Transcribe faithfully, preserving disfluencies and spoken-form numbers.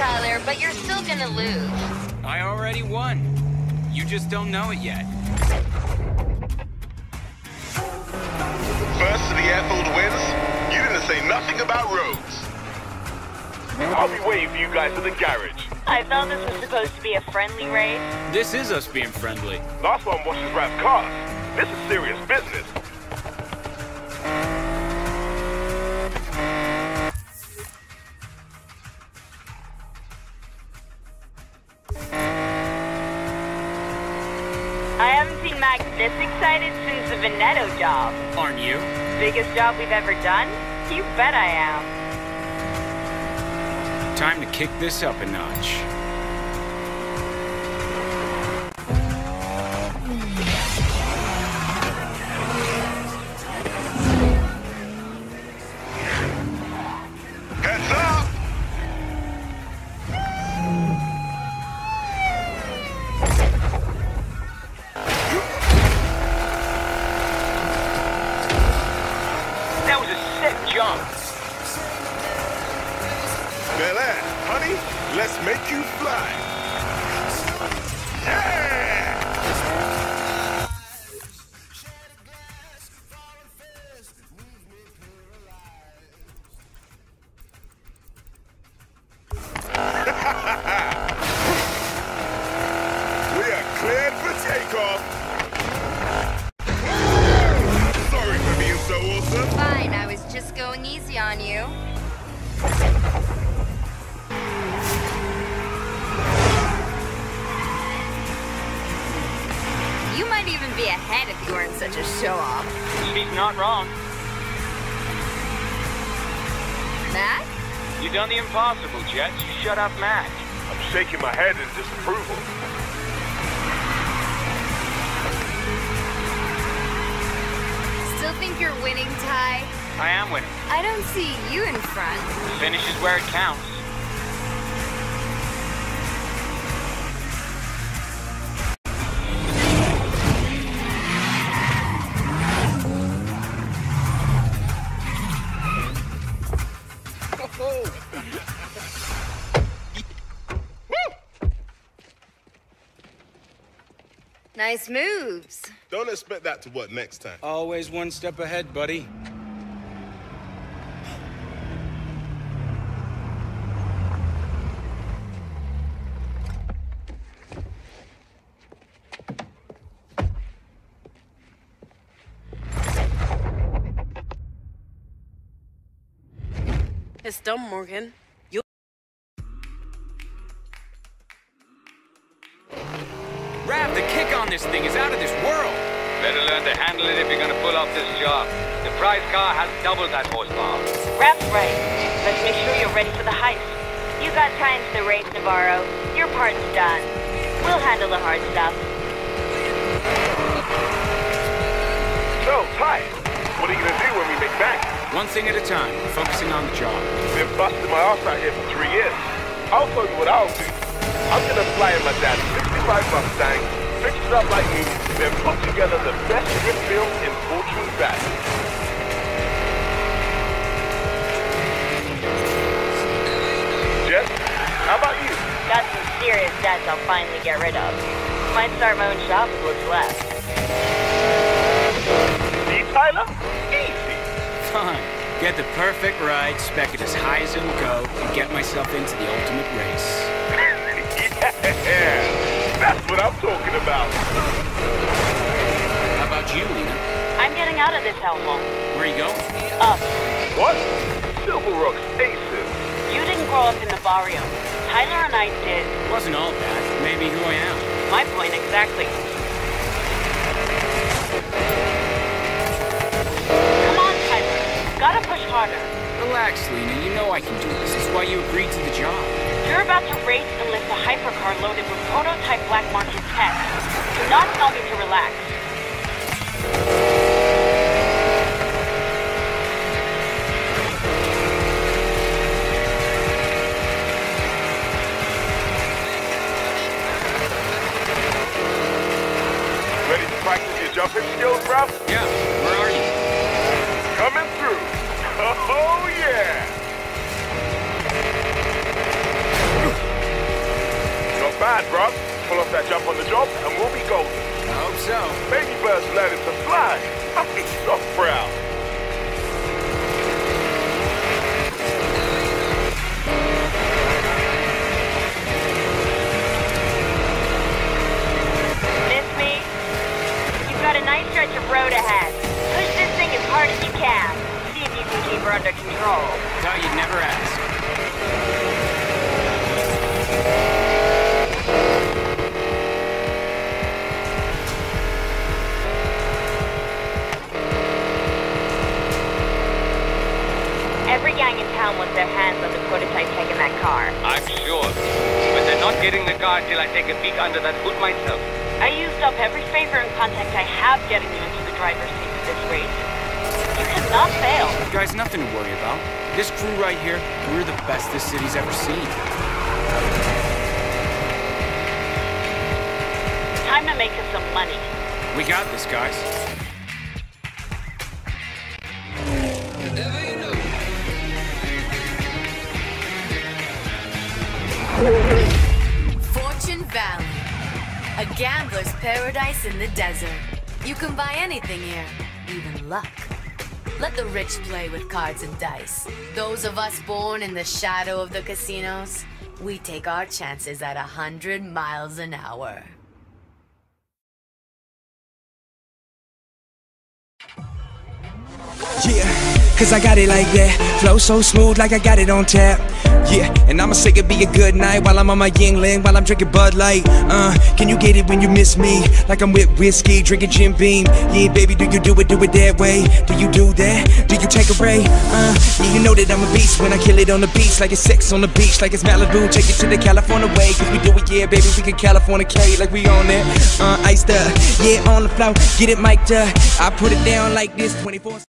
Tyler, but you're still gonna lose. I already won. You just don't know it yet. First to the airfield wins. You didn't say nothing about roads. I'll be waiting for you guys at the garage. I thought this was supposed to be a friendly race. This is us being friendly. Last one was just wrap cars. This is serious business. I haven't seen Mac this excited since the Veneto job. Aren't you? Biggest job we've ever done? You bet I am. Time to kick this up a notch. Heads up! That was a sick jump. Bel Air, honey, let's make you fly. Yeah! We are cleared for takeoff. Sorry for being so awesome. Fine, I was just going easy on you. You might even be ahead if you weren't such a show-off. She's not wrong. Mac? You done the impossible, Jets. You shut up Mac. I'm shaking my head in disapproval. Still think you're winning, Ty? I am winning. I don't see you in front. Finish is where it counts. Nice moves. Don't expect that to work next time. Always one step ahead, buddy. It's done, Morgan. You. Rav, the kick on this thing is out of this world. Better learn to handle it if you're gonna pull off this job. The prize car has double that horsepower. Rap's right. Let's make sure you're ready for the heist. You got time to the race, Navarro. Your part's done. We'll handle the hard stuff. So, Ty, what are you gonna do when we make bank? One thing at a time, focusing on the job. Been busting my ass out here for three years. I'll tell you what I'll do. I'm gonna fly in my dad's sixty-five Mustang, fix it up like you, then put together the best hit film in Fortune Valley. Jess, how about you? Got some serious debts I'll finally get rid of. Might start my own shop with what's left. See, Tyler? Easy. Fine. Get the perfect ride, spec it as high as it'll go, and get myself into the ultimate race. Yeah, that's what I'm talking about. How about you, Lena? I'm getting out of this hellhole. Where are you going? Up. What? Silver Rock's aces. You didn't grow up in the barrio. Tyler and I did. Wasn't all bad. Maybe who I am. My point exactly. Come on, Tyler. Gotta push harder. Relax, Lena. You know I can do this. It's why you agreed to the job. You're about to race and lift a hypercar loaded with prototype black market tech. Do not tell me to relax. Ready to practice your jumping skills, bruv? Yeah. Where are you? Coming through. Oh, yeah. right, bro. Pull off that jump on the job, and we'll be golden. I hope so. Baby bird's learning to fly. I'm so proud. Miss me? You've got a nice stretch of road ahead. Push this thing as hard as you can. See if you can keep her under control. Thought you'd never ask. Every gang in town wants their hands on the prototype tech in that car. I'm sure. But they're not getting the car till I take a peek under that hood myself. I used up every favor and contact I have getting you into the driver's seat for this race. You cannot fail. Guys, nothing to worry about. This crew right here, we're the best this city's ever seen. Time to make us some money. We got this, guys. Fortune Valley. A gambler's paradise in the desert. You can buy anything here, even luck. Let the rich play with cards and dice. Those of us born in the shadow of the casinos, we take our chances at a hundred miles an hour. Yeah, cause I got it like that. Flow so smooth like I got it on tap. Yeah, and I'ma say it be a good night while I'm on my Yingling, while I'm drinking Bud Light. Uh, can you get it when you miss me? Like I'm with whiskey, drinking Jim Beam. Yeah, baby, do you do it, do it that way? Do you do that? Do you take a ray? Uh, yeah, you know that I'm a beast when I kill it on the beach. Like it's sex on the beach, like it's Malibu. Take it to the California way, cause we do it, yeah, baby, we can California K. Like we on that, uh, iced up. Yeah, on the floor, get it mic'd up. I put it down like this, twenty-four